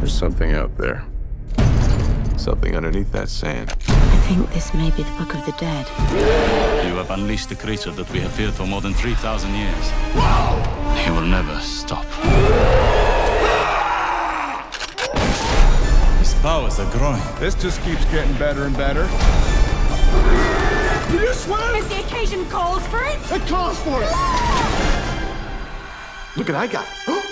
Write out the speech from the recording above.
There's something out there. Something underneath that sand. I think this may be the Book of the Dead. You have unleashed a creature that we have feared for more than 3,000 years. Whoa! He will never stop. His powers are growing. This just keeps getting better and better. Will you swim? If the occasion calls for it. It calls for it! Look what I got.